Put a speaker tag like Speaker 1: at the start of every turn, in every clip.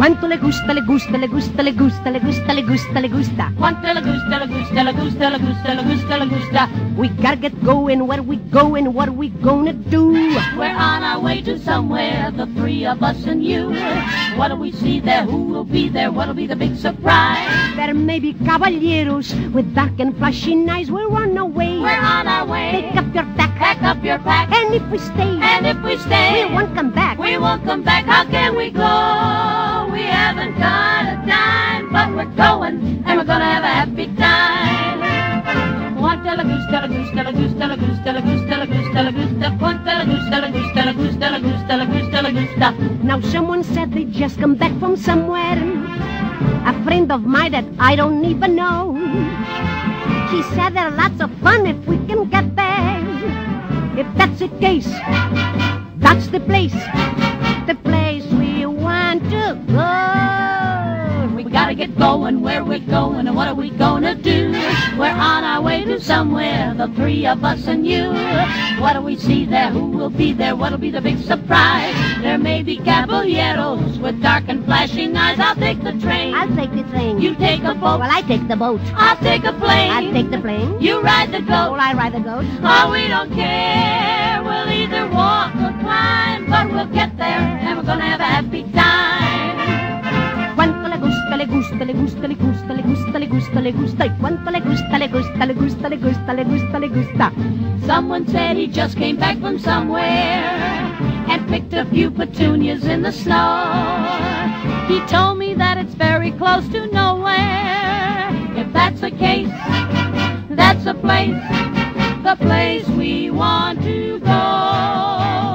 Speaker 1: Cuanto le gusta, le gusta, le gusta, le gusta, le gusta, le gusta, le gusta.
Speaker 2: Cuanta la gusta, la gusta, la gusta, la gusta, la gusta, la gusta.
Speaker 1: We gotta get going, where we going, what are we gonna do?
Speaker 2: We're on our way to somewhere, the three of us and you. What do we see there? Who will be there? What'll be the big surprise?
Speaker 1: There may be caballeros with dark and flashing eyes. We're on our way.
Speaker 2: We're on our way.
Speaker 1: Pick up your pack.
Speaker 2: Pack up your pack.
Speaker 1: And if we stay,
Speaker 2: we
Speaker 1: won't come back.
Speaker 2: We won't come back. How can we go? We haven't got a dime, but we're going, and we're gonna have a happy time. Cuanta la gusta, la gusta, la gusta, la gusta, la gusta, la gusta, la gusta. Cuanta la gusta, la gusta, la gusta, la gusta, la gusta, la gusta.
Speaker 1: Now someone said they just come back from somewhere. A friend of mine that I don't even know. She said there are lots of fun if we can get there. If that's the case, that's the place we want to go.
Speaker 2: We gotta get going, where we're going, and what are we gonna do? We're on our way to somewhere, the three of us and you. What do we see there? Who will be there? What'll be the big surprise? There may be caballeros with dark and flashing eyes. I'll take the train.
Speaker 1: I'll take the train.
Speaker 2: You take a boat.
Speaker 1: Well, I take the boat.
Speaker 2: I'll take a plane.
Speaker 1: I'll take the plane.
Speaker 2: You ride the goat.
Speaker 1: Well, I ride the goat.
Speaker 2: Oh, we don't care. We'll either walk or climb, but we'll get there, and we're gonna have a happy time.
Speaker 1: Cuanto le gusta, le gusta, le gusta, le gusta, le gusta, le gusta, le gusta. Y cuanto le gusta, le gusta, le gusta, le gusta, le gusta, le gusta.
Speaker 2: Someone said he just came back from somewhere and picked a few petunias in the snow. He told me that it's very close to nowhere. If that's the case, that's the place we want to go.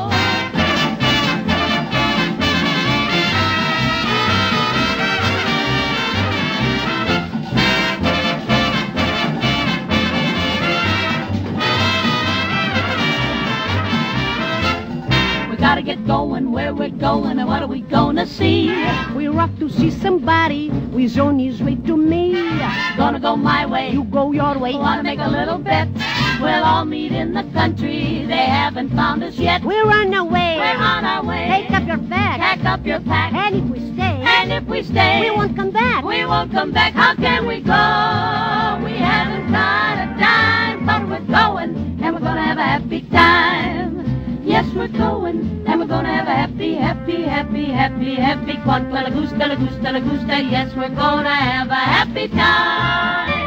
Speaker 2: Gotta get going, where we're going, and what are we gonna see?
Speaker 1: We're off to see somebody who's on his way to me.
Speaker 2: Gonna go my way,
Speaker 1: you go your way.
Speaker 2: Wanna make a little bet? We'll all meet in the country. They haven't found us yet.
Speaker 1: We're on our way.
Speaker 2: We're on our way.
Speaker 1: Take up your bag.
Speaker 2: Pack up your pack.
Speaker 1: And if we stay,
Speaker 2: we
Speaker 1: won't come back.
Speaker 2: We won't come back. How can we go? We haven't got a dime, but we're going, and we're gonna have a happy time. Yes, we're going, and we're gonna have a happy, happy, happy, happy, happy. Cuanta la gusta, la gusta, la gusta. Yes, we're gonna have a happy time.